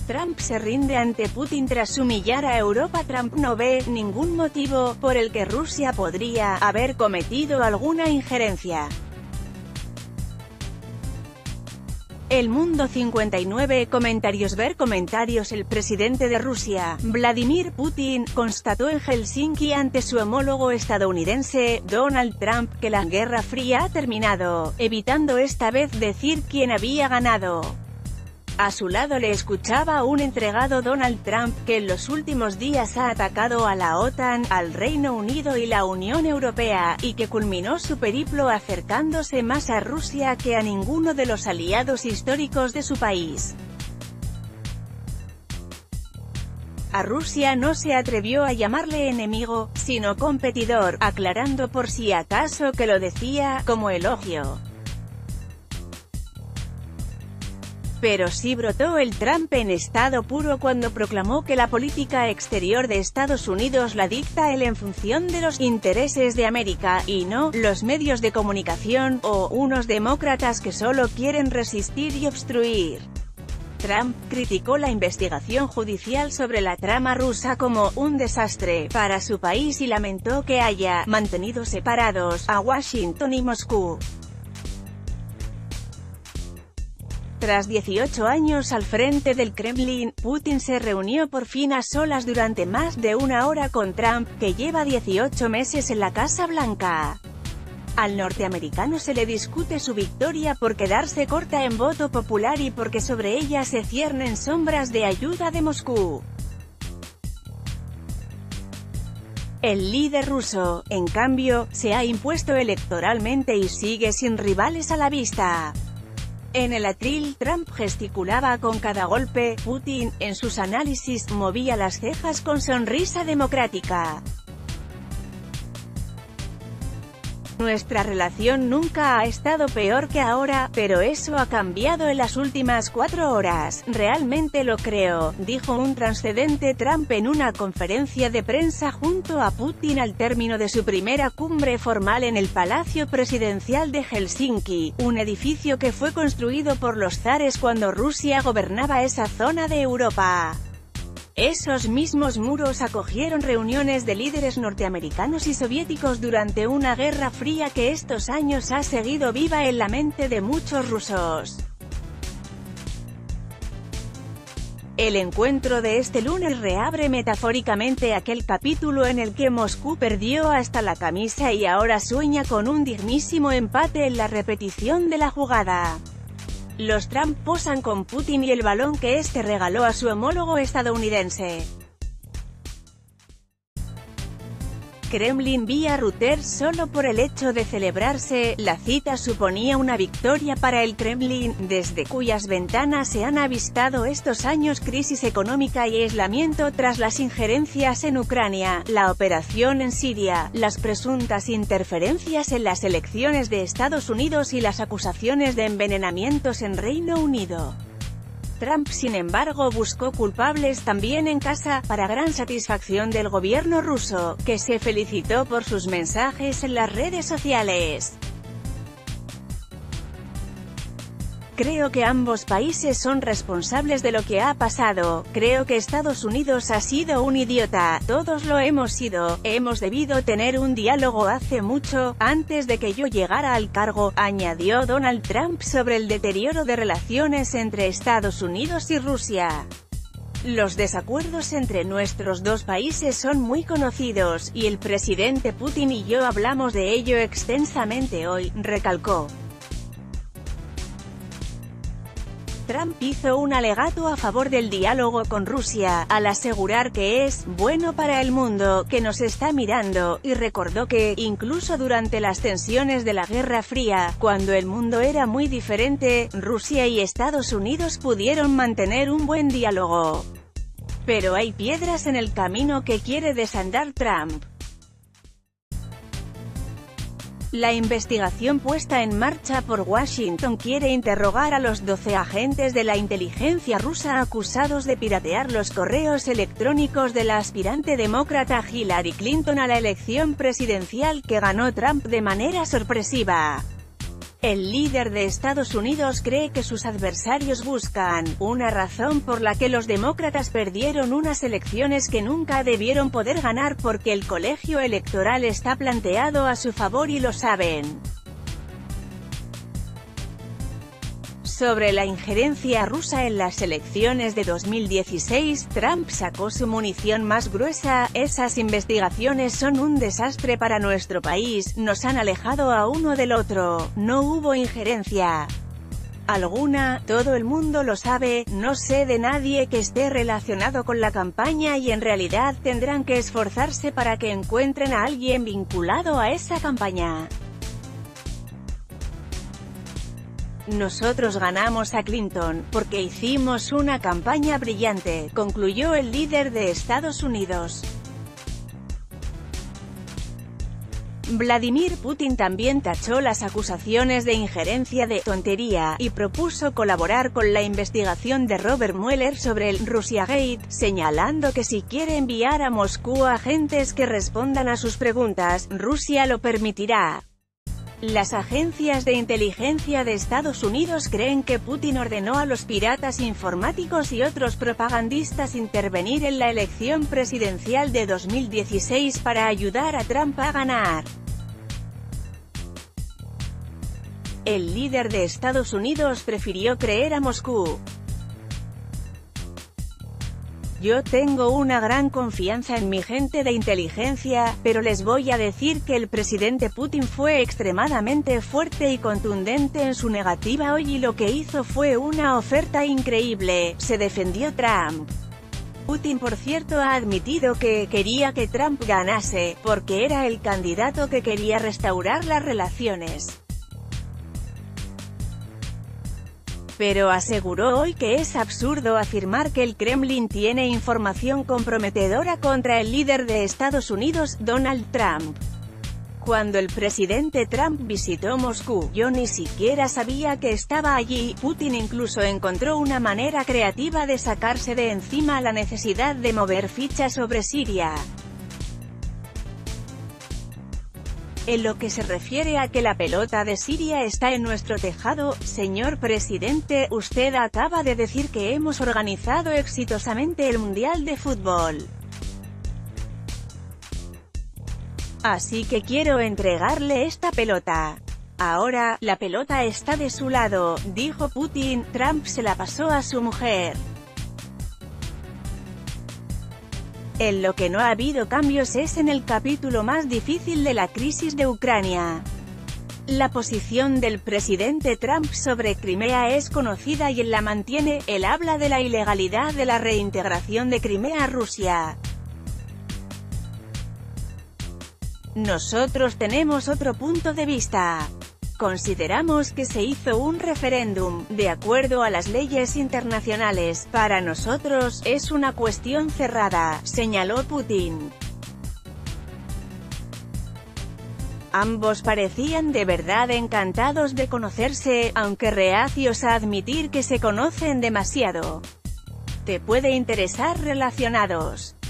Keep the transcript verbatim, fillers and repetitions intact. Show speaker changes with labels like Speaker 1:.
Speaker 1: Trump se rinde ante Putin tras humillar a Europa. Trump no ve ningún motivo por el que Rusia podría haber cometido alguna injerencia. El Mundo cincuenta y nueve comentarios. Ver comentarios. El presidente de Rusia, Vladimir Putin, constató en Helsinki ante su homólogo estadounidense, Donald Trump, que la Guerra Fría ha terminado, evitando esta vez decir quién había ganado. A su lado le escuchaba un entregado Donald Trump, que en los últimos días ha atacado a la OTAN, al Reino Unido y la Unión Europea, y que culminó su periplo acercándose más a Rusia que a ninguno de los aliados históricos de su país. A Rusia no se atrevió a llamarle enemigo, sino competidor, aclarando por si acaso que lo decía como elogio. Pero sí brotó el Trump en estado puro cuando proclamó que la política exterior de Estados Unidos la dicta él en función de los intereses de América, y no los medios de comunicación, o unos demócratas que solo quieren resistir y obstruir. Trump criticó la investigación judicial sobre la trama rusa como un desastre para su país y lamentó que haya mantenido separados a Washington y Moscú. Tras dieciocho años al frente del Kremlin, Putin se reunió por fin a solas durante más de una hora con Trump, que lleva dieciocho meses en la Casa Blanca. Al norteamericano se le discute su victoria por quedarse corta en voto popular y porque sobre ella se ciernen sombras de ayuda de Moscú. El líder ruso, en cambio, se ha impuesto electoralmente y sigue sin rivales a la vista. En el atril, Trump gesticulaba con cada golpe. Putin, en sus análisis, movía las cejas con sonrisa democrática. Nuestra relación nunca ha estado peor que ahora, pero eso ha cambiado en las últimas cuatro horas. Realmente lo creo, dijo un transcendente Trump en una conferencia de prensa junto a Putin al término de su primera cumbre formal en el Palacio Presidencial de Helsinki, un edificio que fue construido por los zares cuando Rusia gobernaba esa zona de Europa. Esos mismos muros acogieron reuniones de líderes norteamericanos y soviéticos durante una guerra fría que estos años ha seguido viva en la mente de muchos rusos. El encuentro de este lunes reabre metafóricamente aquel capítulo en el que Moscú perdió hasta la camisa y ahora sueña con un dignísimo empate en la repetición de la jugada. Los Trump posan con Putin y el balón que este regaló a su homólogo estadounidense. Kremlin vía Reuters. Solo por el hecho de celebrarse, la cita suponía una victoria para el Kremlin, desde cuyas ventanas se han avistado estos años crisis económica y aislamiento tras las injerencias en Ucrania, la operación en Siria, las presuntas interferencias en las elecciones de Estados Unidos y las acusaciones de envenenamientos en Reino Unido. Trump, sin embargo, buscó culpables también en casa, para gran satisfacción del gobierno ruso, que se felicitó por sus mensajes en las redes sociales. Creo que ambos países son responsables de lo que ha pasado. Creo que Estados Unidos ha sido un idiota. Todos lo hemos sido. Hemos debido tener un diálogo hace mucho, antes de que yo llegara al cargo, añadió Donald Trump sobre el deterioro de relaciones entre Estados Unidos y Rusia. Los desacuerdos entre nuestros dos países son muy conocidos, y el presidente Putin y yo hablamos de ello extensamente hoy, recalcó. Trump hizo un alegato a favor del diálogo con Rusia, al asegurar que es bueno para el mundo, que nos está mirando, y recordó que, incluso durante las tensiones de la Guerra Fría, cuando el mundo era muy diferente, Rusia y Estados Unidos pudieron mantener un buen diálogo. Pero hay piedras en el camino que quiere desandar Trump. La investigación puesta en marcha por Washington quiere interrogar a los doce agentes de la inteligencia rusa acusados de piratear los correos electrónicos de la aspirante demócrata Hillary Clinton a la elección presidencial que ganó Trump de manera sorpresiva. El líder de Estados Unidos cree que sus adversarios buscan una razón por la que los demócratas perdieron unas elecciones que nunca debieron poder ganar porque el colegio electoral está planteado a su favor y lo saben. Sobre la injerencia rusa en las elecciones de dos mil dieciséis, Trump sacó su munición más gruesa: esas investigaciones son un desastre para nuestro país, nos han alejado a uno del otro, no hubo injerencia alguna, todo el mundo lo sabe, no sé de nadie que esté relacionado con la campaña y en realidad tendrán que esforzarse para que encuentren a alguien vinculado a esa campaña. Nosotros ganamos a Clinton, porque hicimos una campaña brillante, concluyó el líder de Estados Unidos. Vladimir Putin también tachó las acusaciones de injerencia de «tontería» y propuso colaborar con la investigación de Robert Mueller sobre el «Russiagate», señalando que si quiere enviar a Moscú agentes que respondan a sus preguntas, Rusia lo permitirá. Las agencias de inteligencia de Estados Unidos creen que Putin ordenó a los piratas informáticos y otros propagandistas intervenir en la elección presidencial de dos mil dieciséis para ayudar a Trump a ganar. El líder de Estados Unidos prefirió creer a Moscú. Yo tengo una gran confianza en mi gente de inteligencia, pero les voy a decir que el presidente Putin fue extremadamente fuerte y contundente en su negativa hoy y lo que hizo fue una oferta increíble, se defendió Trump. Putin, por cierto, ha admitido que quería que Trump ganase, porque era el candidato que quería restaurar las relaciones. Pero aseguró hoy que es absurdo afirmar que el Kremlin tiene información comprometedora contra el líder de Estados Unidos, Donald Trump. Cuando el presidente Trump visitó Moscú, yo ni siquiera sabía que estaba allí. Putin incluso encontró una manera creativa de sacarse de encima la necesidad de mover fichas sobre Siria. En lo que se refiere a que la pelota de Siria está en nuestro tejado, señor presidente, usted acaba de decir que hemos organizado exitosamente el Mundial de Fútbol. Así que quiero entregarle esta pelota. Ahora, la pelota está de su lado, dijo Putin. Trump se la pasó a su mujer. En lo que no ha habido cambios es en el capítulo más difícil de la crisis de Ucrania. La posición del presidente Trump sobre Crimea es conocida y él la mantiene. Él habla de la ilegalidad de la reintegración de Crimea a Rusia. Nosotros tenemos otro punto de vista. Consideramos que se hizo un referéndum, de acuerdo a las leyes internacionales. Para nosotros, es una cuestión cerrada, señaló Putin. Ambos parecían de verdad encantados de conocerse, aunque reacios a admitir que se conocen demasiado. Te puede interesar relacionados.